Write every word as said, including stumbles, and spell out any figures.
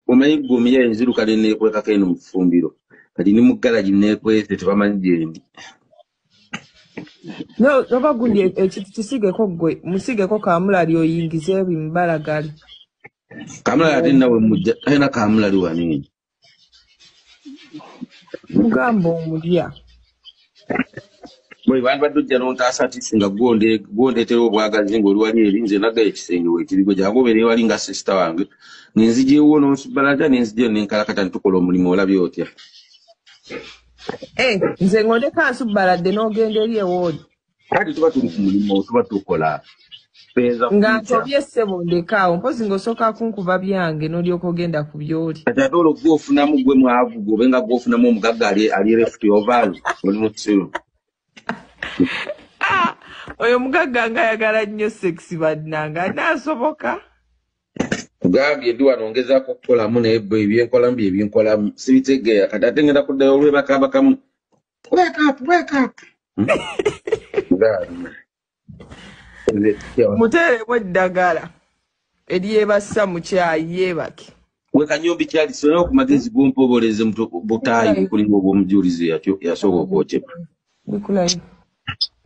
omanyi gumi ya enziru kale nekweka kene mu fumbiro kati ni mugala ginekwese tebamanyi gyendi no oba gundi ekiti kisigeko gwe musigeko kamulali oyingize bimbalagale kamulali ate nawe mujja ayina kamulali wanini mugamba omulya bwe bantu badujja n'ontaasa ati singa gonde gondeetera obwagazi ng'oli wali eri nze nagga ekisenge weekirigo jangobeere wali nga sisita wange nenzigyewo n'onsubalaja nenzigyewo nenkalakata nitukola omulimu olabye otya eh nze ngonde kansubaladde n'ogenda eri ewooli kati tuba tuli ku mulimu tuba tukola nga ntobye ssebo ndekaawo mpozi ng'osooka kunkuba byange n'olyoka ogenda ku byoli kati ate olwo gw'ofunamu gwe mwavu gwe obenga gw'ofunamu omugagga ali refuti ovaalu oli mu kisiru oyo mugagga nga ayagala nnyo sekisi bannanga anaasoboka gambye ndi wano ngezaako okukolamu naye bwe ebyenkolamu bye byenkolamu sibitegeera kati ate ngenda kuddayo olwebakabakamu wake up wake up muteeremu eddagala eryebassa mu kyayi yeebake wekanyombi kyali sonayo ku magezi g'ompoboleze butaayi kulinga obw'omujulizi yasooka okwokyebwa bikulayi